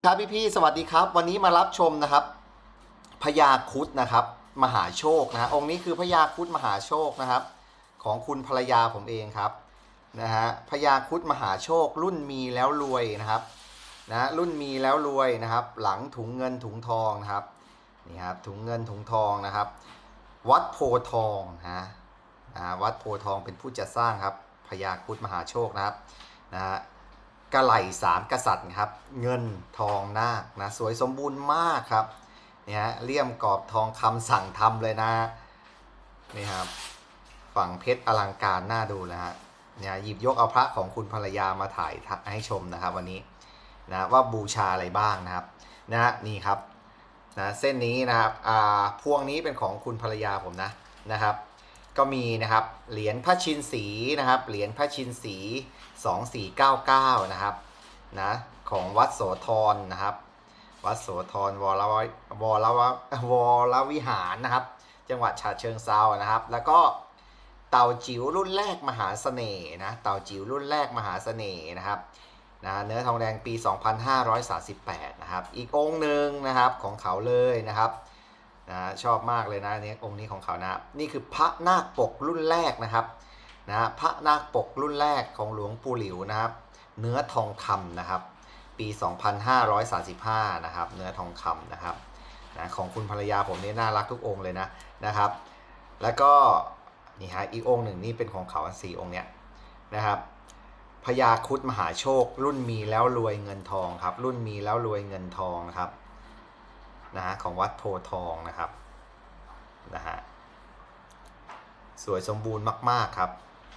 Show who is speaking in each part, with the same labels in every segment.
Speaker 1: ครับพี่สวัสดีครับวันนี้มารับชมนะครับพญาครุฑนะครับมหาโชคนะองค์นี้คือพญาครุฑมหาโชคนะครับของคุณภรรยาผมเองครับนะฮะพญาครุฑมหาโชครุ่นมีแล้วรวยนะครับนะรุ่นมีแล้วรวยนะครับหลังถุงเงินถุงทองนะครับนี่ครับถุงเงินถุงทองนะครับวัดโพทองวัดโพทองเป็นผู้จัดสร้างครับพญาครุฑมหาโชคนะครับนะฮะกระไหล่สามกษัตริย์ครับเงินทองนาคนะสวยสมบูรณ์มากครับเนี่ยเลี่ยมกรอบทองคำสั่งทำเลยนะนี่ครับฝั่งเพชรอลังการน่าดูนะฮะเนี่ยหยิบยกเอาพระของคุณภรรยามาถ่ายให้ชมนะครับวันนี้นะว่าบูชาอะไรบ้างนะครับนะนี่ครับนะเส้นนี้นะครับพวงนี้เป็นของคุณภรรยาผมนะครับก็มีนะครับเหรียญพระชินสีนะครับเหรียญพระชินสี2499นะครับนะของวัดโสธรนะครับวัดโสธรวรวิหารนะครับจังหวัดฉะเชิงเทรานะครับแล้วก็เต่าจิ๋วรุ่นแรกมหาเสน่ห์นะเต่าจิ๋วรุ่นแรกมหาเสน่ห์นะครับนะเนื้อทองแดงปี2538นะครับอีกองค์หนึ่งนะครับของเขาเลยนะครับนะชอบมากเลยนะนี่องค์นี้ของเขานะนี่คือพระนาคปกรุ่นแรกนะครับนะพระนาคปกรุ่นแรกของหลวงปู่หลิวนะครับเนื้อทองคำนะครับปี2535นะครับเนื้อทองคำนะครับนะของคุณภรรยาผมนี่น่ารักทุกองค์เลยนะครับแล้วก็นี่ฮะอีกองค์หนึ่งนี่เป็นของเขา4องค์เนี้ยนะครับพญาครุฑมหาโชครุ่นมีแล้วรวยเงินทองครับรุ่นมีแล้วรวยเงินทองนะครับนะฮะของวัดโพทองนะครับนะฮะสวยสมบูรณ์มากๆครับ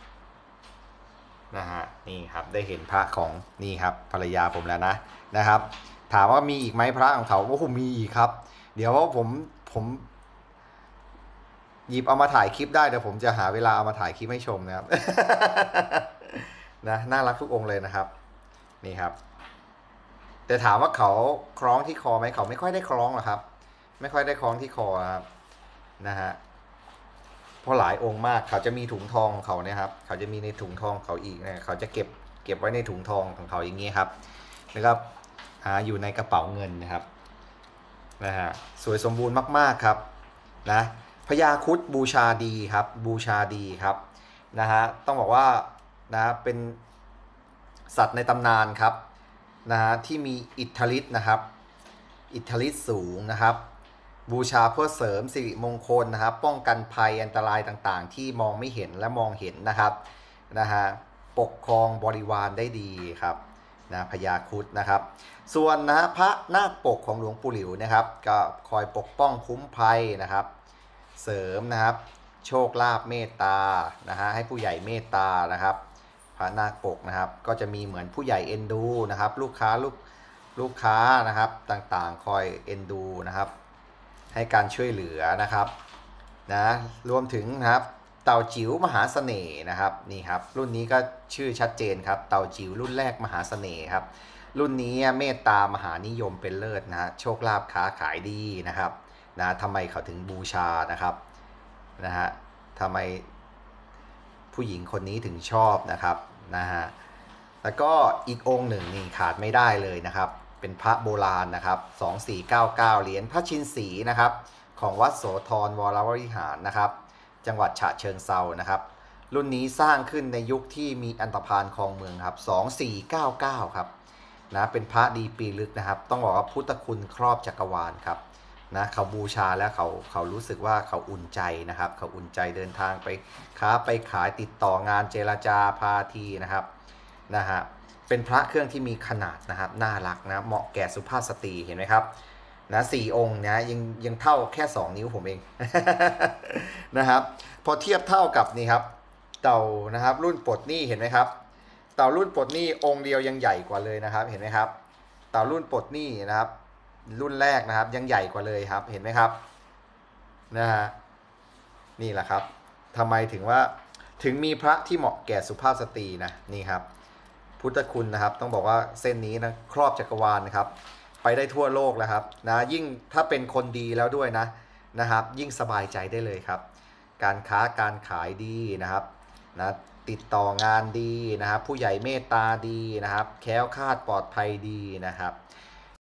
Speaker 1: นะฮะนี่ครับได้เห็นพระของนี่ครับภรรยาผมแล้วนะครับถามว่ามีอีกไหมพระของเขาว่าผมมีอีกครับเดี๋ยวผมหยิบเอามาถ่ายคลิปได้เดี๋ยวผมจะหาเวลาเอามาถ่ายคลิปให้ชมนะครับ นะน่ารักทุกองค์เลยนะครับนี่ครับแต่ถามว่าเขาคล้องที่คอไหมเขาไม่ค่อยได้คล้องหรอกครับไม่ค่อยได้คล้องที่คอครับนะฮะเพราะหลายองค์มากเขาจะมีถุงทองของเขาเนี่ยครับเขาจะมีในถุงทองเขาอีกนะเขาจะเก็บไว้ในถุงทองของเขาอย่างนี้ครับนะครับอยู่ในกระเป๋าเงินนะครับนะฮะสวยสมบูรณ์มากๆครับนะพญาครุฑบูชาดีครับบูชาดีครับนะฮะต้องบอกว่านะเป็นสัตว์ในตำนานครับนะฮะที่มีอิทธิฤทธิ์นะครับอิทธิฤทธิ์สูงนะครับบูชาเพื่อเสริมสิริมงคลนะครับป้องกันภัยอันตรายต่างๆที่มองไม่เห็นและมองเห็นนะครับนะฮะปกครองบริวารได้ดีครับนะพญาครุฑนะครับส่วนนะพระนาคปกของหลวงปู่หลิวนะครับก็คอยปกป้องคุ้มภัยนะครับเสริมนะครับโชคลาภเมตตานะฮะให้ผู้ใหญ่เมตตานะครับพระนาคปกนะครับก็จะมีเหมือนผู้ใหญ่เอ็นดูนะครับลูกค้านะครับต่างๆคอยเอ็นดูนะครับให้การช่วยเหลือนะครับนะรวมถึงนะครับเต่าจิ๋วมหาเสน่ห์นะครับนี่ครับรุ่นนี้ก็ชื่อชัดเจนครับเต่าจิ๋วรุ่นแรกมหาเสน่ห์ครับรุ่นนี้เมตตามหานิยมเป็นเลิศนะโชคลาภค้าขายดีนะครับนะทำไมเขาถึงบูชานะครับนะฮะทำไมผู้หญิงคนนี้ถึงชอบนะครับนะฮะแล้วก็อีกองค์หนึ่งนี่ขาดไม่ได้เลยนะครับเป็นพระโบราณนะครับ2499เหรียญพระชินสีนะครับของวัดโสธรวรวิหารนะครับจังหวัดฉะเชิงเทรานะครับรุ่นนี้สร้างขึ้นในยุคที่มีอันธพาลครองเมืองครับ2499ครับนะเป็นพระดีปีลึกนะครับต้องบอกว่าพุทธคุณครอบจักรวาลครับนะเขาบูชาแล้วเขารู้สึกว่าเขาอุ่นใจนะครับเขาอุ่นใจเดินทางไปค้าไปขายติดต่องานเจรจาพาทีนะครับนะฮะเป็นพระเครื่องที่มีขนาดนะครับน่ารักนะเหมาะแก่สุภาพสตรีเห็นไหมครับนะ4องค์นะยังเท่าแค่2นิ้วผมเอง นะครับพอเทียบเท่ากับนี่ครับเต่านะครับรุ่นปลดหนี้เห็นไหมครับเต่ารุ่นปลดหนี้องค์เดียวยังใหญ่กว่าเลยนะครับเห็นไหมครับเต่ารุ่นปลดหนี้นะครับรุ่นแรกนะครับยังใหญ่กว่าเลยครับเห็นไหมครับนะฮะนี่แหละครับทำไมถึงมีพระที่เหมาะแก่สุภาพสตรีนะนี่ครับพุทธคุณนะครับต้องบอกว่าเส้นนี้นะครอบจักรวาลนะครับไปได้ทั่วโลกแล้วครับนะยิ่งถ้าเป็นคนดีแล้วด้วยนะครับยิ่งสบายใจได้เลยครับการค้าการขายดีนะครับนะติดต่องานดีนะครับผู้ใหญ่เมตตาดีนะครับแคล้วคลาดปลอดภัยดีนะครับ